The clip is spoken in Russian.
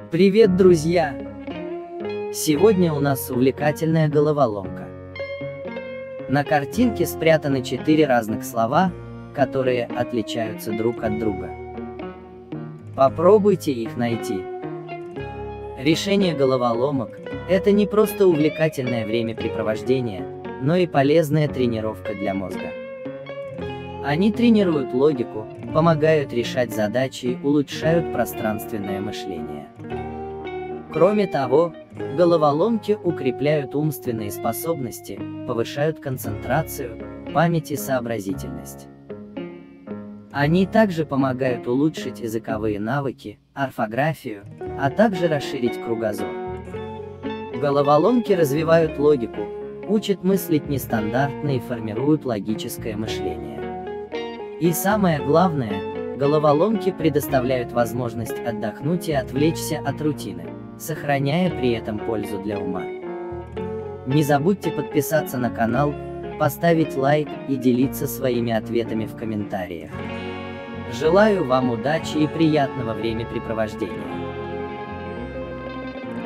Привет, друзья! Сегодня у нас увлекательная головоломка. На картинке спрятаны 4 разных слова, которые отличаются друг от друга. Попробуйте их найти. Решение головоломок – это не просто увлекательное времяпрепровождение, но и полезная тренировка для мозга. Они тренируют логику, помогают решать задачи, улучшают пространственное мышление. Кроме того, головоломки укрепляют умственные способности, повышают концентрацию, память и сообразительность. Они также помогают улучшить языковые навыки, орфографию, а также расширить кругозор. Головоломки развивают логику, учат мыслить нестандартно и формируют логическое мышление. И самое главное, головоломки предоставляют возможность отдохнуть и отвлечься от рутины, сохраняя при этом пользу для ума. Не забудьте подписаться на канал, поставить лайк и делиться своими ответами в комментариях. Желаю вам удачи и приятного времяпрепровождения.